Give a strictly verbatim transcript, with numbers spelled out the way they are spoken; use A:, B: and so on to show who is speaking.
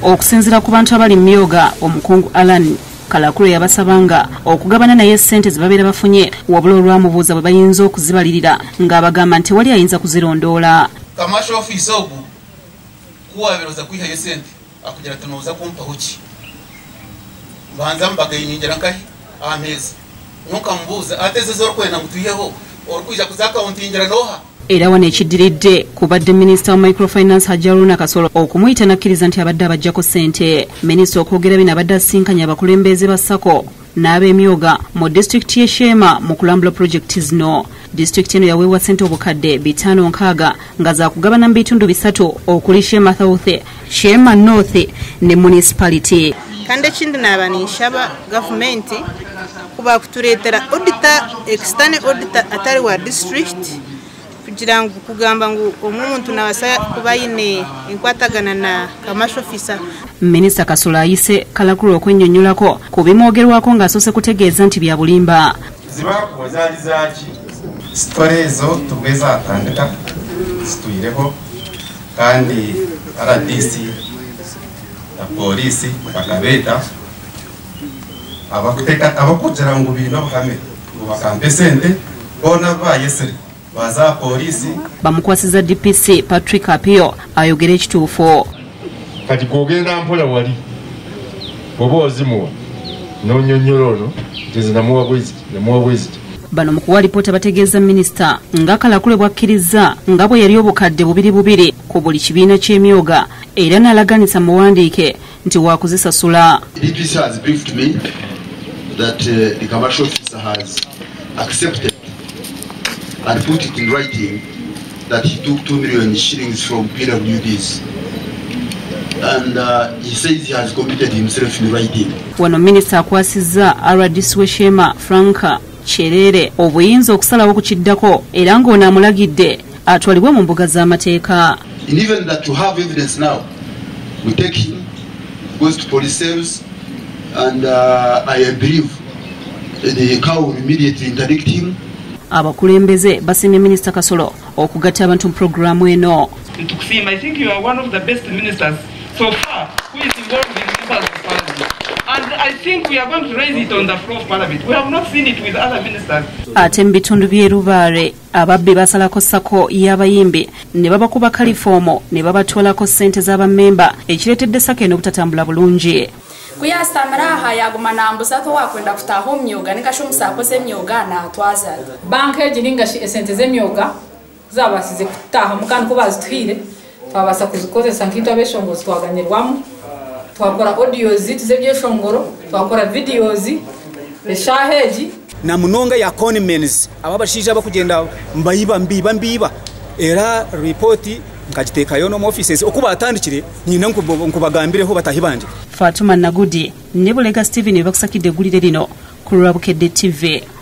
A: okusinziira ku bantu abali myoga omukungu Alan Kalakulu yabasabanga okugabana naye ssente zibabeera bafunye wabula olwamubuuza bwe bayinza okuzibalirira ng'abagamba nti wali ayinza kuzirondoola.
B: Commercial office ogu kuwaberoza kwihayo ssente akugira tunoza kumpaho ki banza mbagayinjira nkahi amezi nuka mbuuza atezeza orikwenda mutuyeho orikuija kuza akaunti injira noha. Era wano ekiddiridde kubadde minisita wa microfinance Hajji Haruna Kasolo okumuyita nakkiriza nti abadde abajjako ssente. Minisita okwogera bino abadde asinkanya abakulembeze ba Sako n'ab'emyoga mu disitulikiti y'e Sheema mu kulambula projekiti zino. Disitulikiti eno yaweebwa ssente obukadde bitaano nkaaga nga za kugabana mu bitundu bisatu okuli Sheema South, Sheema North ne municipality.
C: Kandi ekindi naaba ninshaba gavumenti kuba kutuleetera auditor external auditor atali wa district kugira ngu kugamba ngu omuntu nabasa kuba ine enkwatagana na commercial officer.
A: Minisita Kasolo ayise Kalakulu okwennyonnyolako ku bimwogerwako ng'asoose kutegeeza nti bya bulimba.
D: Zibakuba zaali zaaki sitole ezo tugeza atandika zituyireho kandi R D C na polisi bakabeeta abakuteka abakugira ngu bino bakame bakampe ssente bona bayesere baza polisi
A: bamukwasiza D P C Patrick Apio ayogera ekituufu.
E: Kati kugenda mpola wali bobo ozimuwa n'onnyonnyola ono tezinamuwa bwezi namuwa bwezi.
A: Bano mu kuwa lipoota bategeeza minisita nga Kalakulu bwakkiriza nga bwe yali obukadde bubiri bubiri ku buli kibiina ky'emyoga era n'alaganisa muwandiike nti waakuzisasula.
F: D P C has briefed me that uh, the commercial officer has accepted and put it in writing that he took two million shillings from P W Ds. And uh, he says he has committed himself in writing.
A: Wano minisita akwasizza R D C we Sheema Franka Cherere obuyinza okusalawo ku kiddako era ng'ono amulagidde atwalibwe mu mbuga z'amateeka.
F: And even that to have evidence now, we take him, goes to police cells, and uh, I believe the cow will immediately interdict him.
A: Abakulembeze basiimye minisita Kasolo okugatta abantu mu programu eno.
G: I think you are one of the best ministers so far who is involved in members of parliament. And I think we are going to raise it on the floor of parliament. We have not seen it with other ministers.
A: Ate mu bitundu by'e Lubaale ababbi basalako Sako y'abayimbi ne babakuba kalifoomo ne babatwalako ssente z'abammemba ekireetedde Sako eno obutatambula bulungi.
H: Kuyastamiraha yaguma nambuza to wakwenda kutaha omyoga nikashumusa akose emyoga na atwaza
I: banka egiringa ssente z'emyoga zabasize kutaha mukani ko bazitwire twabasa kuzikozesa nk'intu abeshongozi twaganyirwamu twakora audios tuze byeshongoro twakora videos eshaheji
J: na munonga ya conmens ababashije abakugenda mbayiba mbiba mbiba era report nkagitekayo no mu offices okuba atandikire nyina nkubagambireho batahibanje.
A: Fatuma Nagudi ne Bulega Steven bakusakidde gulire lino ku Bukedde T V.